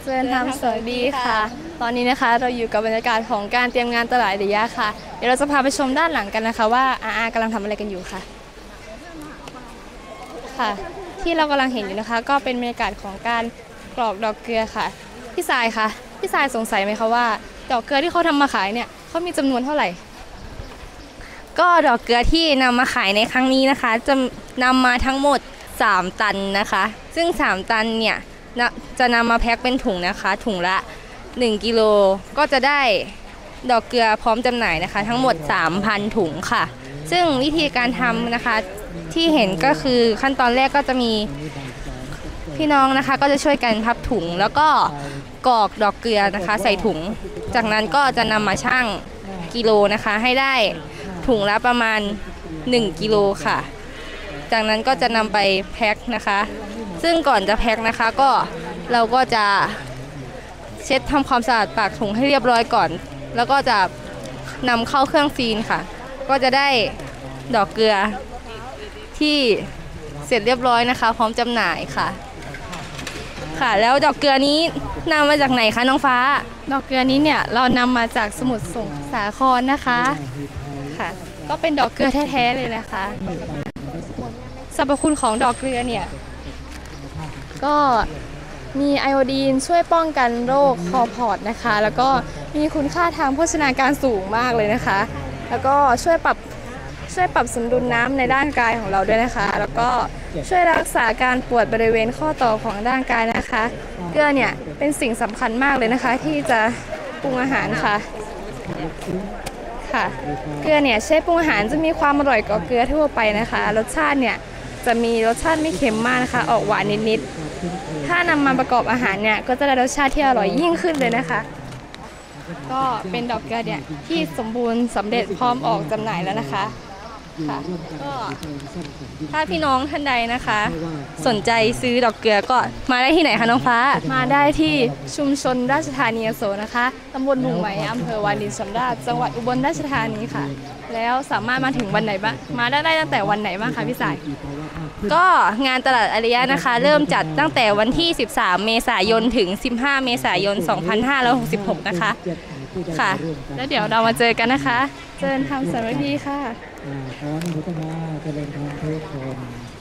เชิญทำสวัสดีค่ะตอนนี้นะคะเราอยู่กับบรรยากาศของการเตรียมงานตลาดระยะค่ะเดี๋ยวเราจะพาไปชมด้านหลังกันนะคะว่ากำลังทำอะไรกันอยู่ค่ะค่ะที่เรากำลังเห็นอยู่นะคะก็เป็นบรรยากาศของการกรอกดอกเกลือค่ะพี่สายคะพี่สายสงสัยไหมคะว่าดอกเกลือที่เขาทำมาขายเนี่ยเขามีจำนวนเท่าไหร่ก็ดอกเกลือที่นำมาขายในครั้งนี้นะคะจะนำมาทั้งหมด3ตันนะคะซึ่ง3ตันเนี่ยจะนำมาแพ็คเป็นถุงนะคะถุงละ1กิโลก็จะได้ดอกเกลือพร้อมจำหน่ายนะคะทั้งหมด 3,000 ถุงค่ะซึ่งวิธีการทำนะคะที่เห็นก็คือขั้นตอนแรกก็จะมีพี่น้องนะคะก็จะช่วยกันพับถุงแล้วก็กรอกดอกเกลือนะคะใส่ถุงจากนั้นก็จะนำมาชั่งกิโลนะคะให้ได้ถุงละประมาณ1กิโลค่ะจากนั้นก็จะนำไปแพ็คนะคะซึ่งก่อนจะแพ็คนะคะก็เราก็จะเช็ดทำความสะอาดปากถุงให้เรียบร้อยก่อนแล้วก็จะนำเข้าเครื่องฟีนค่ะก็จะได้ดอกเกลือที่เสร็จเรียบร้อยนะคะพร้อมจำหน่ายค่ะค่ะแล้วดอกเกลือนี้นำมาจากไหนคะน้องฟ้าดอกเกลือนี้เนี่ยเรานำมาจากสมุทรสาครนะคะค่ะก็เป็นดอกเกลือแท้ๆเลยนะคะสรรพคุณของดอกเกลือเนี่ยก็มีไอโอดีนช่วยป้องกันโรคคอพอดนะคะแล้วก็มีคุณค่าทางโภชนาการสูงมากเลยนะคะแล้วก็ช่วยปรับสมดุลน้ำในร่างกายของเราด้วยนะคะแล้วก็ช่วยรักษาการปวดบริเวณข้อต่อของร่างกายนะคะเกลือเนี่ยเป็นสิ่งสำคัญมากเลยนะคะที่จะปรุงอาหารค่ะเกลือเนี่ยใช้ปรุงอาหารจะมีความอร่อยกว่าเกลือทั่วไปนะคะรสชาติเนี่ยจะมีรสชาติไม่เค็มมากนะคะออกหวานนิดๆถ้านำมาประกอบอาหารเนี่ยก็จะได้รสชาติที่อร่อยยิ่งขึ้นเลยนะคะก็เป็นดอกเกลือเนี่ยที่สมบูรณ์สำเร็จพร้อมออกจำหน่ายแล้วนะคะค่ะก็ถ้าพี่น้องท่านใดนะคะสนใจซื้อดอกเกลือก็มาได้ที่ไหนคะน้องฟ้ามาได้ที่ชุมชนราชธานีอโศกนะคะตำบลบุงไหมอำเภอวารินชำราบจังหวัดอุบลราชธานีค่ะแล้วสามารถมาถึงวันไหนบ้างมาได้ตั้งแต่วันไหนบ้างคะพี่สายก็งานตลาดอาริยะนะคะเริ่มจัดตั้งแต่วันที่13เมษายนถึง15เมษายน2566นะคะค่ะแล้วเดี๋ยวเรามาเจอกันนะคะเจริญธรรมสวัสดีค่ะขออนุโมทนาเจริญธรรมทุกคน